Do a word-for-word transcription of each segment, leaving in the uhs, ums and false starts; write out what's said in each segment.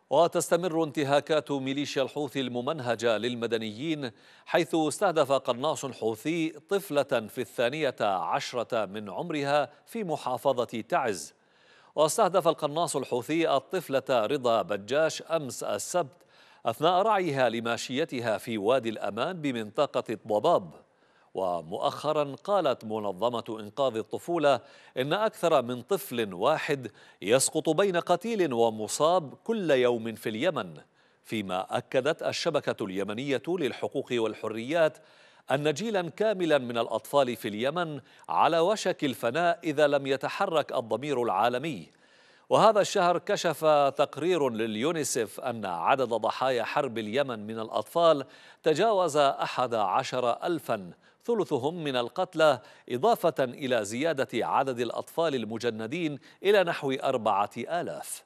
وتستمر انتهاكات ميليشيا الحوثي الممنهجة للمدنيين، حيث استهدف قناص حوثي طفلة في الثانية عشرة من عمرها في محافظة تعز. واستهدف القناص الحوثي الطفلة رضا بجاش أمس السبت أثناء رعيها لماشيتها في وادي الأمان بمنطقة الضباب. ومؤخرا قالت منظمة إنقاذ الطفولة إن أكثر من طفل واحد يسقط بين قتيل ومصاب كل يوم في اليمن، فيما أكدت الشبكة اليمنية للحقوق والحريات أن جيلا كاملا من الأطفال في اليمن على وشك الفناء إذا لم يتحرك الضمير العالمي. وهذا الشهر كشف تقرير لليونيسف أن عدد ضحايا حرب اليمن من الأطفال تجاوز أحد عشر ألفا، ثلثهم من القتلى، إضافة إلى زيادة عدد الأطفال المجندين إلى نحو أربعة آلاف.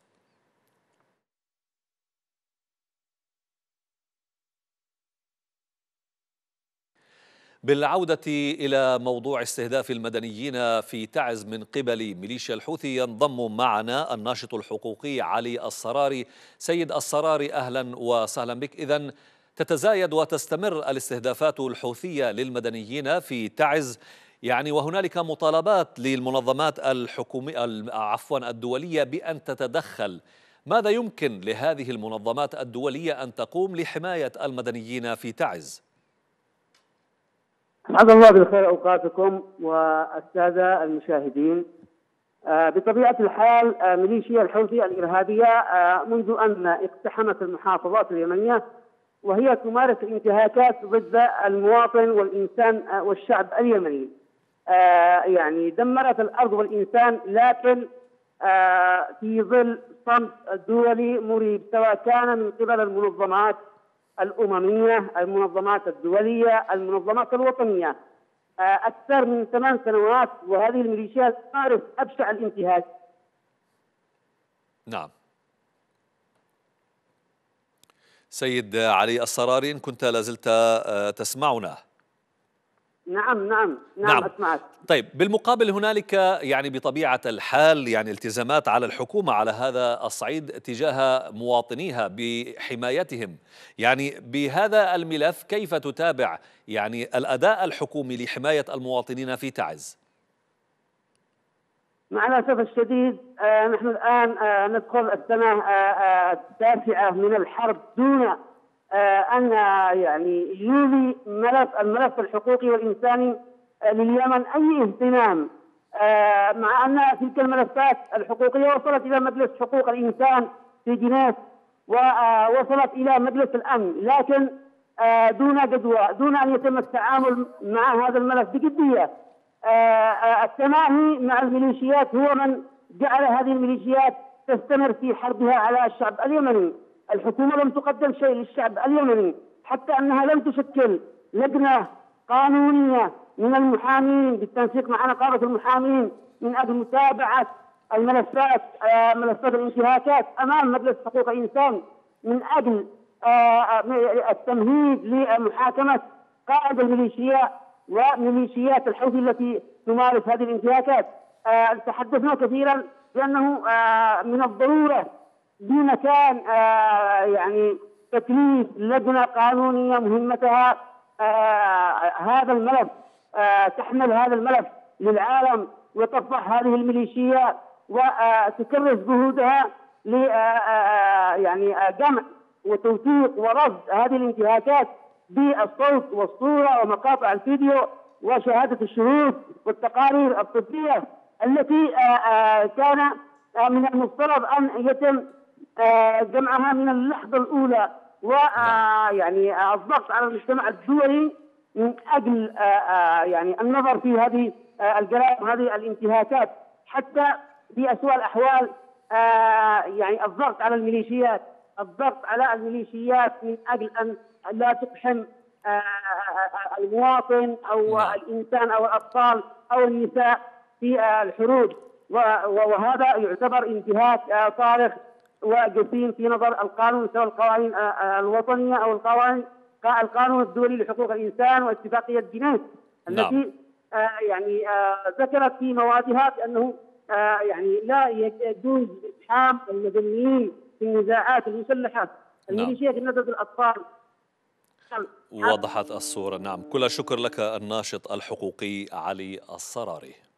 بالعودة إلى موضوع استهداف المدنيين في تعز من قبل ميليشيا الحوثي، ينضم معنا الناشط الحقوقي علي الصراري. سيد الصراري، أهلا وسهلا بك. إذن تتزايد وتستمر الاستهدافات الحوثية للمدنيين في تعز، يعني وهنالك مطالبات للمنظمات الحكومية عفوا الدولية بأن تتدخل. ماذا يمكن لهذه المنظمات الدولية أن تقوم لحماية المدنيين في تعز؟ أسعد الله بالخير أوقاتكم والسادة المشاهدين. آه بطبيعة الحال آه ميليشيا الحوثي الإرهابية آه منذ أن اقتحمت المحافظات اليمنية وهي تمارس الانتهاكات ضد المواطن والإنسان آه والشعب اليمني. آه يعني دمرت الأرض والإنسان، لكن آه في ظل صمت دولي مريب، سواء كان من قبل المنظمات الأممية، المنظمات الدولية، المنظمات الوطنية. أكثر من ثمان سنوات وهذه الميليشيات تمارس أبشع الانتهاك. نعم. سيد علي الصراري، إن كنت لازلت تسمعنا. نعم نعم نعم, نعم. أسمعك. طيب، بالمقابل هنالك يعني بطبيعة الحال يعني التزامات على الحكومة على هذا الصعيد تجاه مواطنيها بحمايتهم. يعني بهذا الملف كيف تتابع يعني الأداء الحكومي لحماية المواطنين في تعز؟ مع الأسف الشديد آه نحن الآن آه ندخل السنة آه التاسعة من الحرب دون آه أن يعني يولي ملف الملف الحقوقي والإنساني لليمن أي اهتمام، آه مع أن تلك الملفات الحقوقية وصلت إلى مجلس حقوق الإنسان في جنيف ووصلت إلى مجلس الأمن، لكن آه دون جدوى، دون أن يتم التعامل مع هذا الملف بجدية. آه التماهي مع الميليشيات هو من جعل هذه الميليشيات تستمر في حربها على الشعب اليمني. الحكومة لم تقدم شيء للشعب اليمني، حتى أنها لم تشكل لجنة قانونية من المحامين بالتنسيق مع نقابة المحامين من أجل متابعة الملفات آه ملفات الانتهاكات أمام مجلس حقوق الإنسان، من أجل آه التمهيد لمحاكمة قائد الميليشيا وميليشيات الحوثي التي تمارس هذه الانتهاكات. آه تحدثنا كثيرا بأنه آه من الضرورة بمكان آه يعني تكليف لجنة قانونية مهمتها آه هذا الملف، آه تحمل هذا الملف للعالم وتفضح هذه الميليشيا وتكرس جهودها ل يعني جمع وتوثيق ورصد هذه الانتهاكات بالصوت والصورة ومقاطع الفيديو وشهادة الشهود والتقارير الطبية التي كان من المفترض أن يتم جمعها من اللحظة الأولى، ويعني الضغط على المجتمع الدولي من أجل يعني النظر في هذه الجرائم وهذه الانتهاكات، حتى في أسوأ الأحوال يعني الضغط على الميليشيات الضغط على الميليشيات من أجل أن لا تقحم المواطن أو نعم. الإنسان أو الأطفال أو النساء في الحروب، وهذا يعتبر انتهاك صارخ وجسيم في نظر القانون، سواء القوانين الوطنية أو القوانين القانون الدولي لحقوق الإنسان واتفاقية جنيف التي نعم. آه يعني آه ذكرت في موادها بأنه آه يعني لا يجوز إقحام المدنيين في النزاعات المسلحة نعم، الميليشيات التي ضد الأطفال. وضحت الصورة. نعم، كل الشكر لك الناشط الحقوقي علي الصراري.